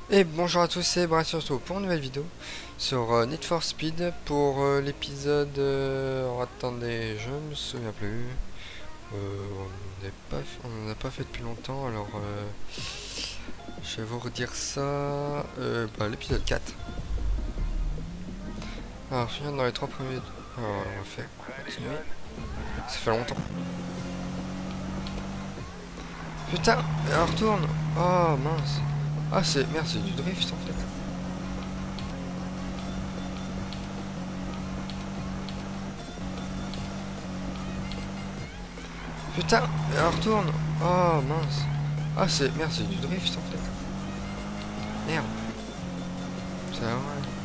Et bonjour à tous, c'est Brad surtout pour une nouvelle vidéo sur Need for Speed pour l'épisode... attendez, je me souviens plus. On n'en a pas fait depuis longtemps, alors je vais vous redire ça. L'épisode 4. Alors, je viens dans les 3 premiers... Alors, on va faire continuer. Ça fait longtemps. Putain, elle retourne. Oh mince. Ah, merde, c'est du drift en fait. Putain, elle retourne. Oh mince. Ah, merde, c'est du drift en fait. Merde. C'est vrai.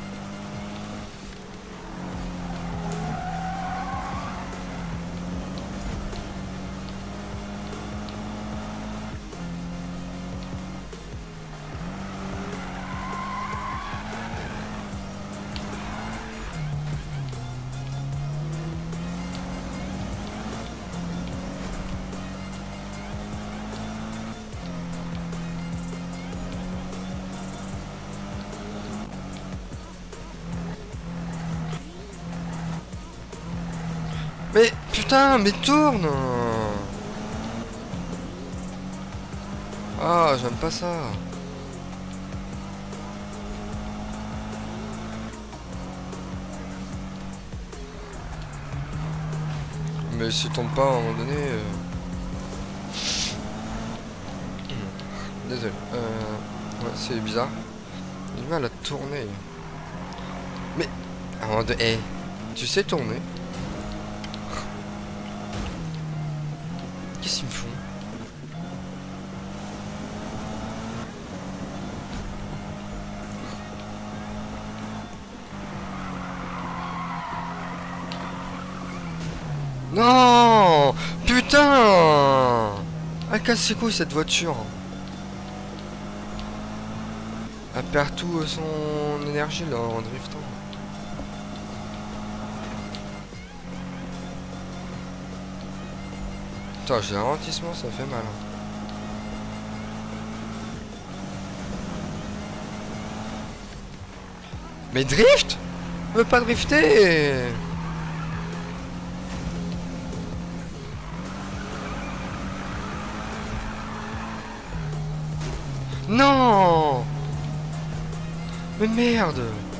Mais putain, mais tourne. Ah, j'aime pas ça. Mais si tombe pas à un moment donné... Désolé. Ouais, c'est bizarre. J'ai du mal à tourner. Mais... À un moment donné... Hey, tu sais tourner? Qu'est-ce qu'ils me font? Non! Putain! Elle casse ses couilles cette voiture. Elle perd tout son énergie là en driftant. Putain, j'ai un ralentissement, ça fait mal. Mais drift? On veut pas drifter! Non! Mais merde!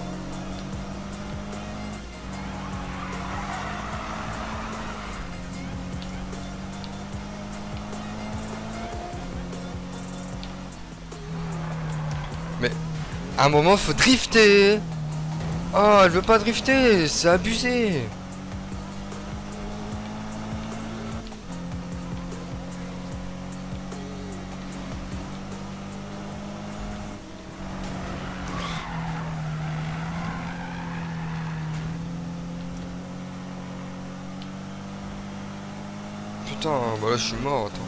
Mais à un moment faut drifter! Oh, elle veut pas drifter, c'est abusé! Putain, bah là je suis mort, attends.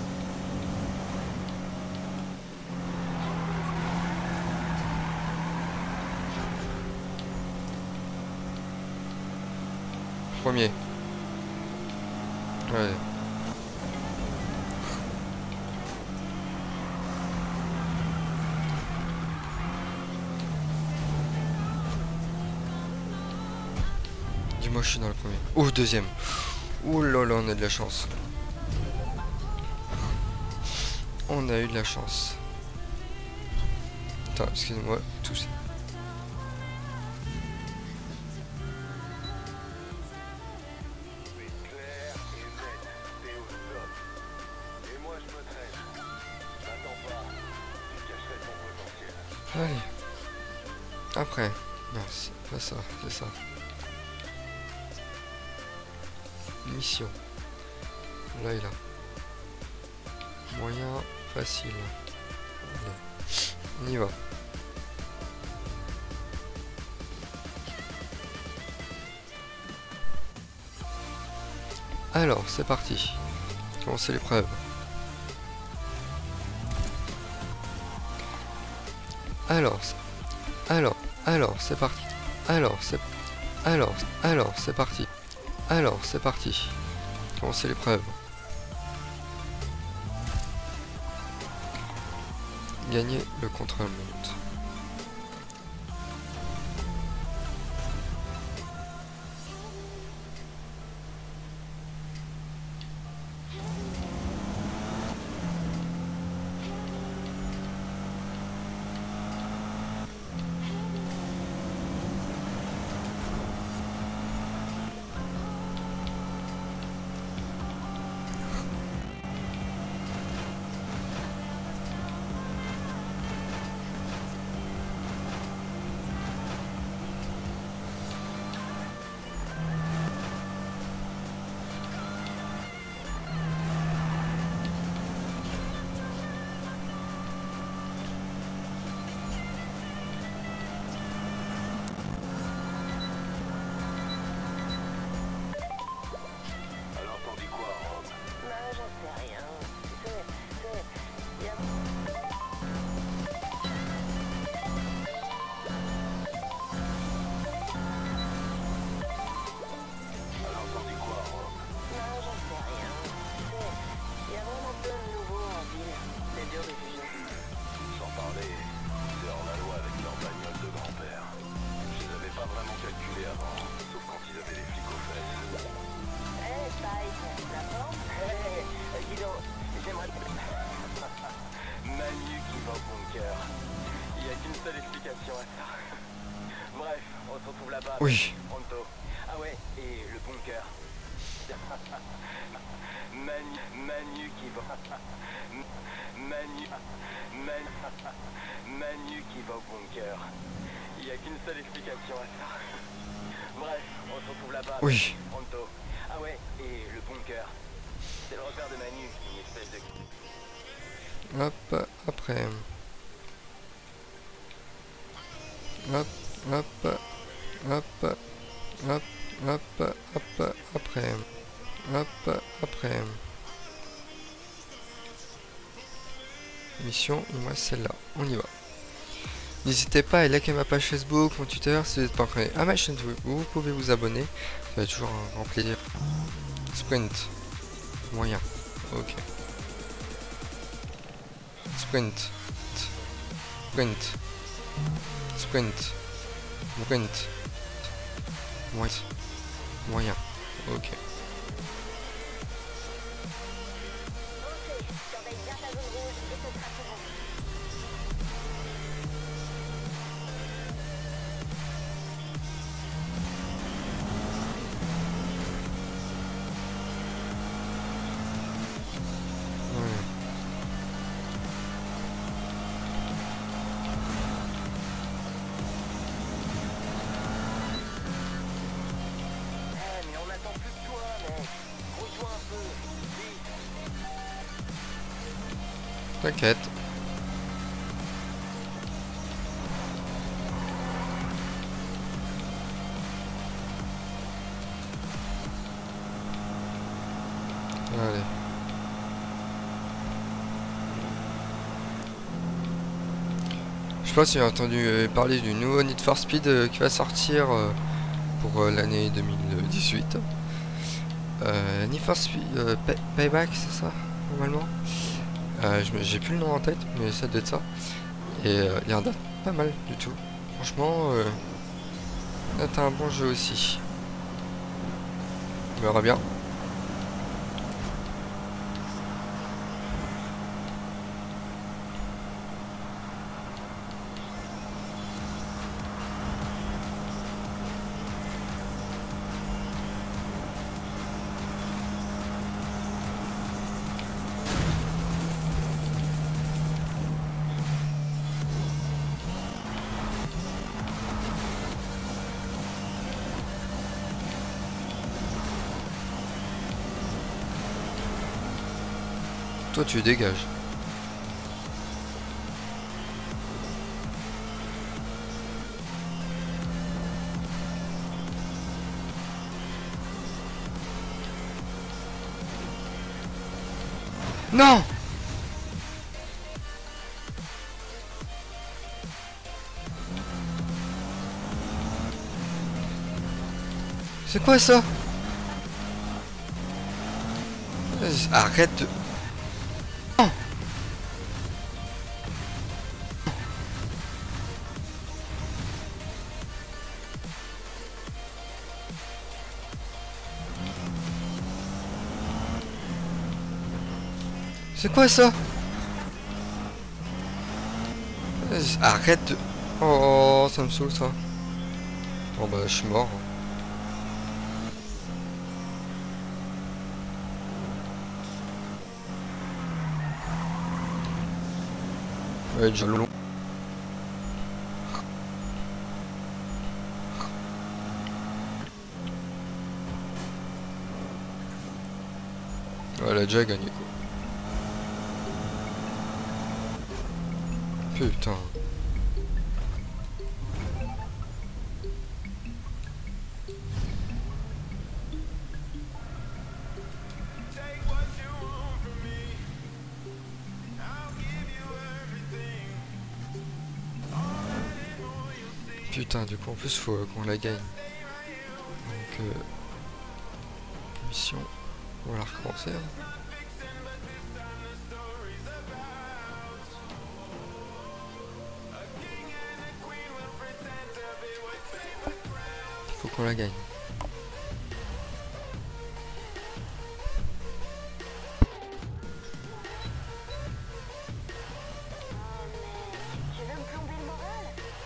Premier. Ouais. Dis-moi je suis dans le premier. Oh, deuxième. Ouh là là, on a de la chance. On a eu de la chance. Attends, excusez-moi, tous. Allez. Après. Non, c'est pas ça, c'est ça. Mission. Là et là. Moyen, facile. Allez. On y va. Alors, c'est parti. Commencer l'épreuve. Alors, c'est parti. Alors, c'est parti. Alors, c'est parti. Commencer l'épreuve. Gagner le contre-la-montre. Sauf quand ils avaient les flics aux fesses. Eh, Spike, la forme? Dis donc, j'aimerais... Manu qui va au bunker. Il n'y a qu'une seule explication à ça. Bref, on se retrouve là-bas. Oui. Pronto. Ah ouais, et le bunker. Manu qui va... Manu qui va au bunker. Il n'y a qu'une seule explication à ça. Bref, on se retrouve là-bas. Oui. Pronto. Ah ouais, et le bunker. C'est le repère de Manu, une espèce de... Hop, après. Hop, hop, hop, hop, hop, hop, après. Hop, après. Mission, il me reste celle-là. On y va. N'hésitez pas à liker ma page Facebook, mon Twitter, si vous n'êtes pas encore à ma chaîne, vous pouvez vous abonner. Ça va être toujours un grand plaisir. Sprint. Moyen. Ok. Sprint. Sprint. Sprint. Sprint. Moyen. Moyen. Ok. Ok, surveille bien ta zone rouge et ce sera tout bon. Ouais. Mais on attend plus de toi, mec. Grouille-toi un peu. Vite. T'inquiète. Allez. Je sais pas si vous avez entendu parler du nouveau Need for Speed qui va sortir pour l'année 2018. Need for Speed Payback, c'est ça, normalement. J'ai plus le nom en tête, mais ça doit être ça. Et il y en a pas mal du tout. Franchement, c'est un bon jeu aussi. On verra bien. Toi, tu dégages. Non! C'est quoi ça? Arrête de... Non! C'est quoi ça? Arrête de... Oh, ça me saoule ça. Bon bah je suis mort. Ouais, déjà long. Ouais, elle a déjà gagné quoi. Putain. Putain, du coup en plus faut qu'on la gagne. Donc mission, on va la recommencer. Hein. Faut qu'on la gagne. Tu veux me plomber le moral?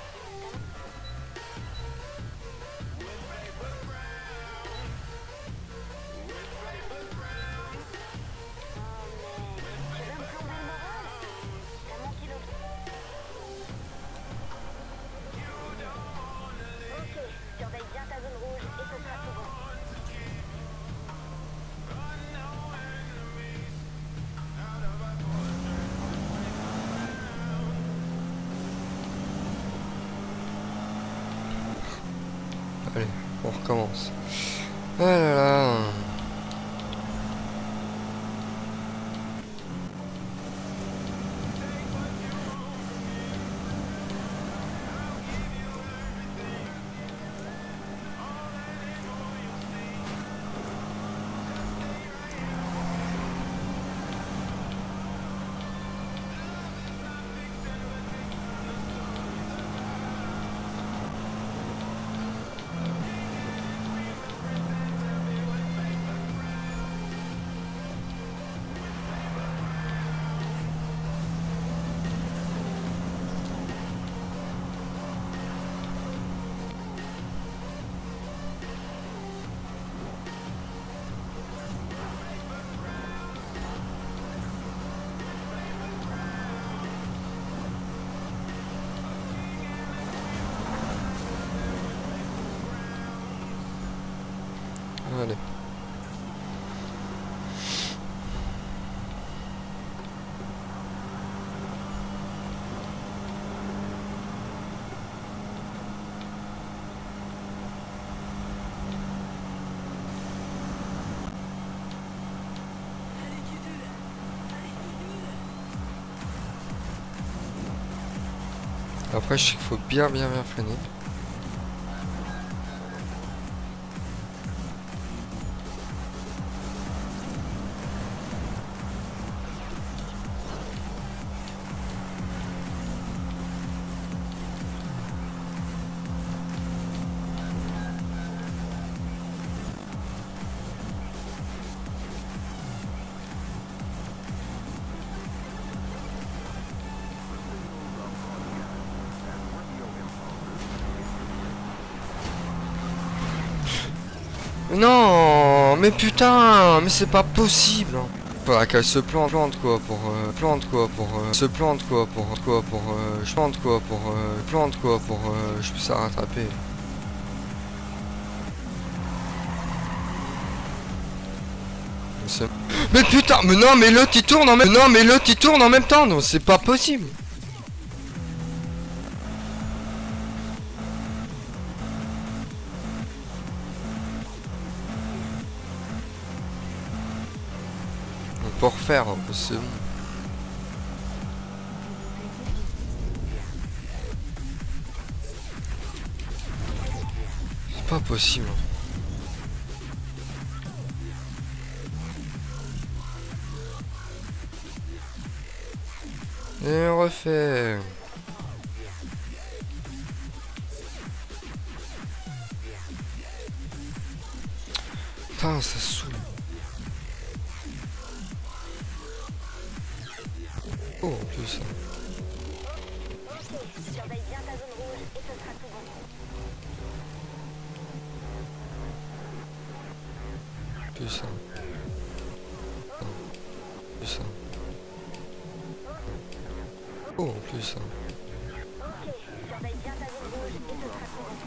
Tu veux me plomber le moral? T'as manqué l'autre. Ok, surveille bien ta zone rouge et ce sera tout bon. Allez, on recommence. Ah là là. Allez. Après, je sais qu'il faut bien freiner. Non, mais putain, mais c'est pas possible. Faudra qu'elle se plante quoi pour se plante quoi pour je plante quoi pour plante quoi pour je puisse la rattraper. Mais putain, mais non, mais l'autre il tourne en même temps, non, c'est pas possible. On peut refaire, c'est bon. C'est pas possible. Et on refait. Putain, ça saoule. Oh, en plus. Ok, surveille bien ta zone rouge et ce sera tout bon. Plus ça. Plus ça. Oh, en plus ça. Ok, surveille bien ta zone rouge et ce sera tout bon.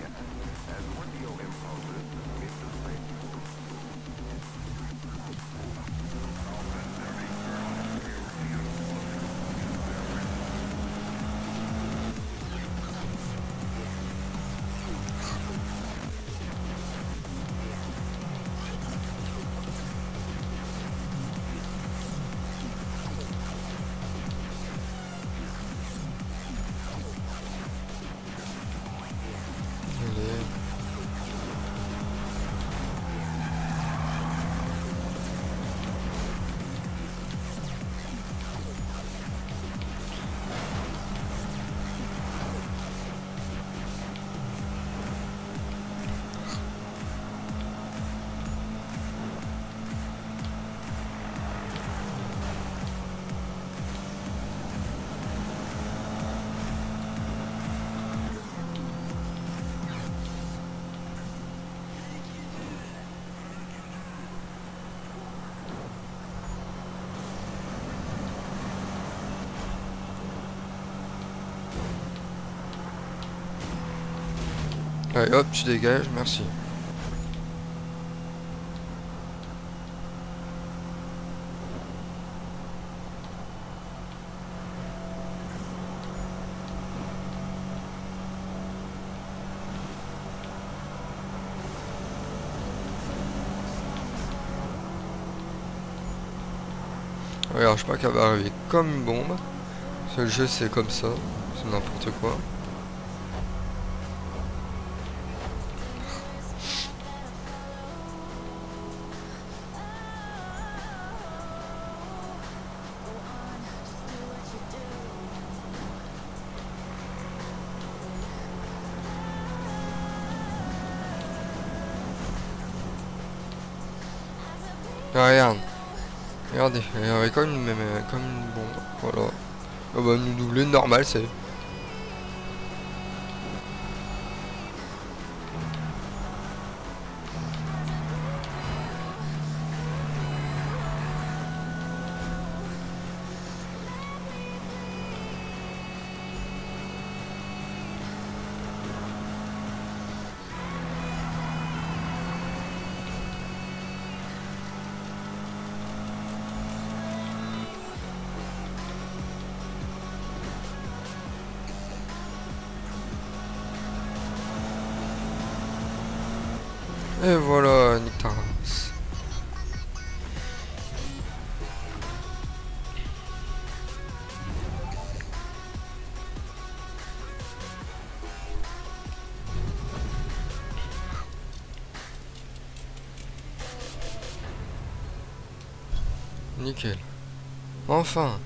Allez hop, tu dégages, merci. Regarde, je crois qu'elle va arriver comme une bombe. Parce que le jeu c'est comme ça, c'est n'importe quoi. Ah, regarde. Regardez, elle avait comme une bombe. Voilà. Ah bah nous doubler normal c'est. Et voilà, nique ta race. Nickel. Enfin.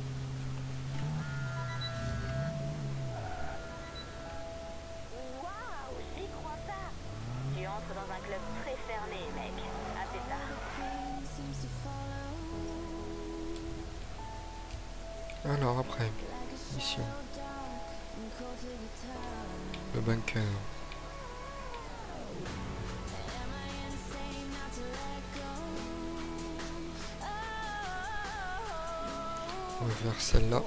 Waouh, j'y crois pas. Tu entres dans un club très fermé, mec. Assez tard. Alors après, mission. Le bunker. On va faire celle-là.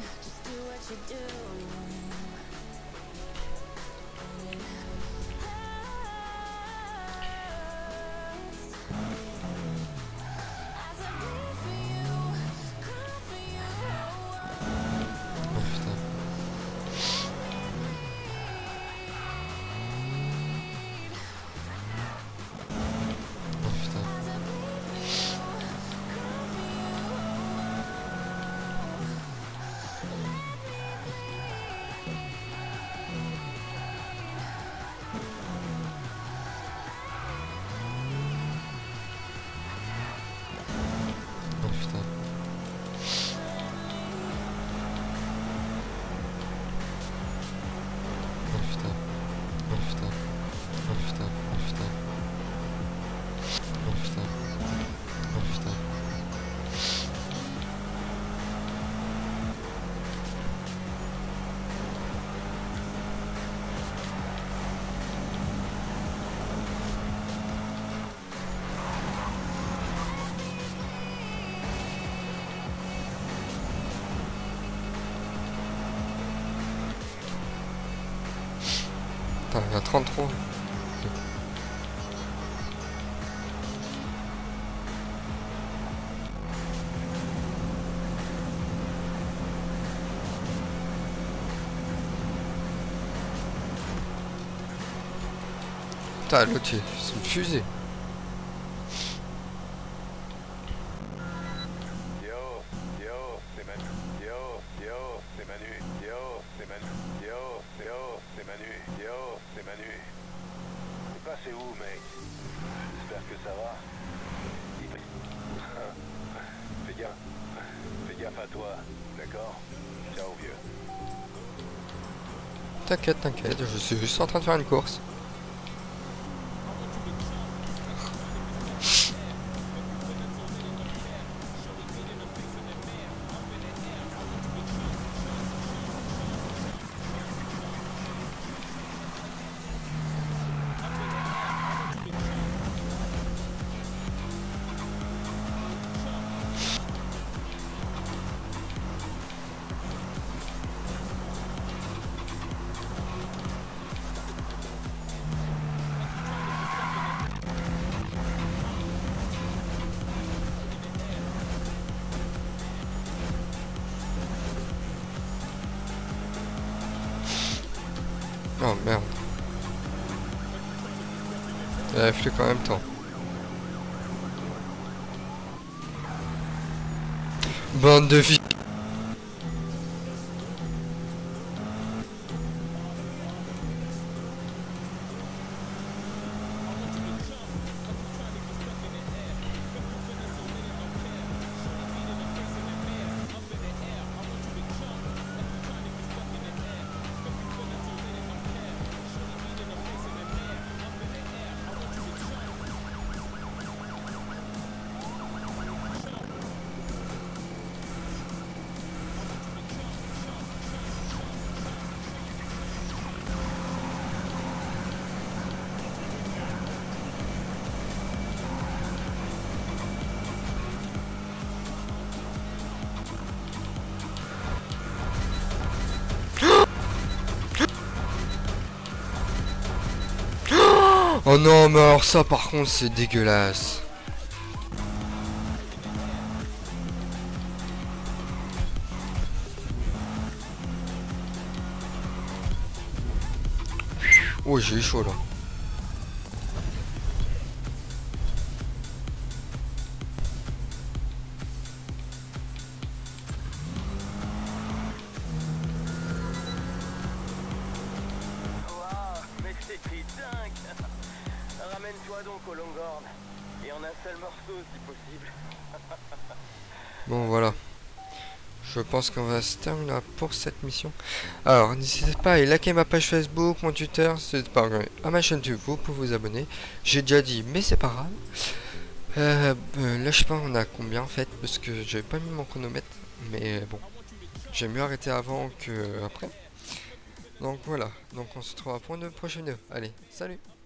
Oh putain. Oh putain. Oh putain. Oh putain. Oh putain. Oh putain. Oh putain. Oh putain. Oh putain. Putain, il y a 33. Putain, l'autre, c'est une fusée. Yo, c'est Manu. Yo, c'est Manu. Yo, c'est Manu. C'est Manu. C'est Manu. T'es passé où, mec? J'espère que ça va. Fais gaffe à toi, d'accord? Ciao, vieux. T'inquiète, t'inquiète, je suis juste en train de faire une course. Flic en même temps. Bande de filles. Oh non, mais alors ça par contre c'est dégueulasse. Oh, j'ai eu chaud là. Waouh, mais c'était dingue. Ramène-toi donc au Longhorn. Et en un seul morceau si possible. Bon voilà. Je pense qu'on va se terminer là pour cette mission. Alors n'hésitez pas à aller liker ma page Facebook, mon Twitter, n'hésitez pas à ma chaîne YouTube, vous pouvez vous abonner. J'ai déjà dit mais c'est pas grave. Là je sais pas on a combien en fait parce que j'avais pas mis mon chronomètre. Mais bon. J'ai mieux arrêté avant que après. Donc voilà. Donc on se retrouvera pour une prochaine vidéo. Allez, salut.